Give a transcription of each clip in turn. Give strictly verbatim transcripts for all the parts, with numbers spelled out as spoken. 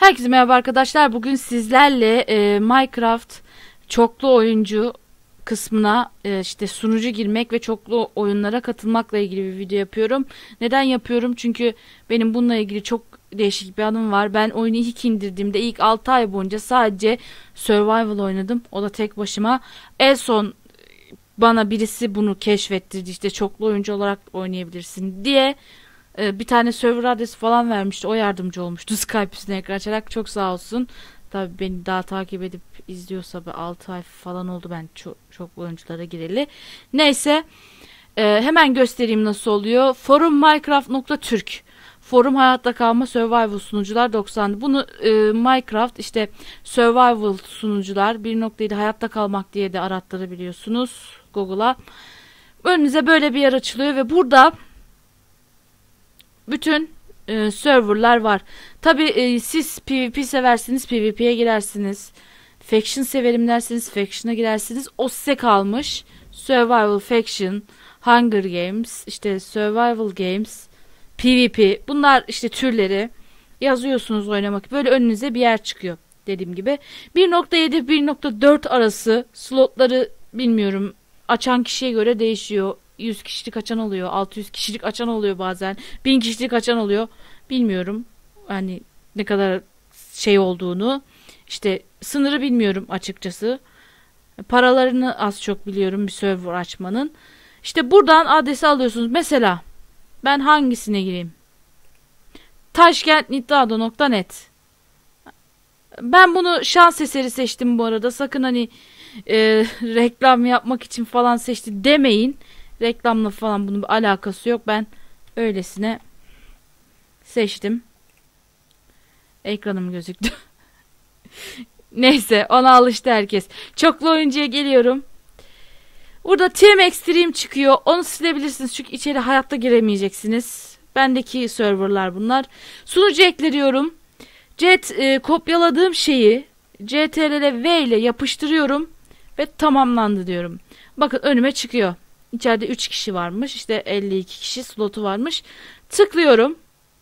Herkese merhaba arkadaşlar. Bugün sizlerle e, Minecraft çoklu oyuncu kısmına e, işte sunucu girmek ve çoklu oyunlara katılmakla ilgili bir video yapıyorum. Neden yapıyorum? Çünkü benim bununla ilgili çok değişik bir anım var. Ben oyunu ilk indirdiğimde ilk altı ay boyunca sadece survival oynadım. O da tek başıma. En son bana birisi bunu keşfettirdi. İşte çoklu oyuncu olarak oynayabilirsin diye. Bir tane server adresi falan vermişti. O yardımcı olmuştu Skype üstüne ekran açarak. Çok sağ olsun. Tabii beni daha takip edip izliyorsa altı ay falan oldu ben çok, çok oyunculara gireli. Neyse. E, hemen göstereyim nasıl oluyor. Forum minecraft nokta türk. Forum hayatta kalma survival sunucular doksan. Bunu e, Minecraft işte survival sunucular bir nokta yedi hayatta kalmak diye de arattırabiliyorsunuz Google'a. Önünüze böyle bir yer açılıyor ve burada bütün e, serverlar var. Tabi e, siz PvP seversiniz, PvP'ye girersiniz. Faction severim derseniz Faction'a girersiniz. O size kalmış. Survival Faction, Hunger Games, işte Survival Games, PvP. Bunlar işte türleri. Yazıyorsunuz oynamak. Böyle önünüze bir yer çıkıyor. Dediğim gibi. bir nokta yedi bir nokta dört arası slotları bilmiyorum. Açan kişiye göre değişiyor. yüz kişilik açan oluyor. altı yüz kişilik açan oluyor bazen. bin kişilik açan oluyor. Bilmiyorum. Hani ne kadar şey olduğunu. İşte sınırı bilmiyorum açıkçası. Paralarını az çok biliyorum bir server açmanın. İşte buradan adresi alıyorsunuz. Mesela ben hangisine gireyim? taşkent niddaado nokta net. Ben bunu şans eseri seçtim bu arada. Sakın hani e, reklam yapmak için falan seçti demeyin. Reklamla falan bunun bir alakası yok. Ben öylesine seçtim. Ekranım gözüktü. Neyse ona alıştı herkes. Çoklu oyuncuya geliyorum. Burada Team Extreme çıkıyor. Onu silebilirsiniz çünkü içeri hayatta giremeyeceksiniz. Bendeki serverlar bunlar. Sunucu ekliyorum. Cet e, kopyaladığım şeyi C T R L V ile yapıştırıyorum ve tamamlandı diyorum. Bakın önüme çıkıyor. İçeride üç kişi varmış. İşte elli iki kişi slotu varmış. Tıklıyorum.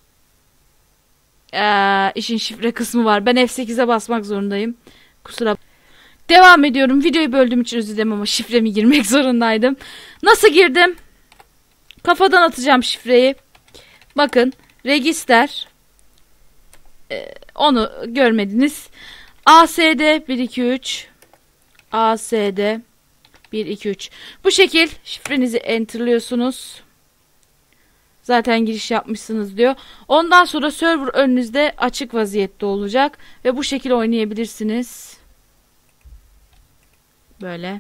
Ee, işin şifre kısmı var. Ben F sekize basmak zorundayım. Kusura Devam ediyorum. Videoyu böldüğüm için özür dilerim ama şifremi girmek zorundaydım. Nasıl girdim? Kafadan atacağım şifreyi. Bakın. Register. Ee, onu görmediniz. A S D bir iki üç A S D bir iki üç. Bu şekil şifrenizi enterliyorsunuz. Zaten giriş yapmışsınız diyor. Ondan sonra server önünüzde açık vaziyette olacak. Ve bu şekil oynayabilirsiniz. Böyle.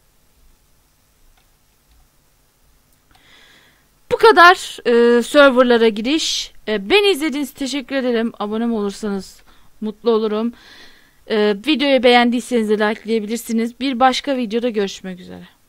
Bu kadar e, serverlara giriş. E, beni izlediğiniz için teşekkür ederim. Abone olursanız mutlu olurum. E, videoyu beğendiyseniz de likelayabilirsiniz. Bir başka videoda görüşmek üzere.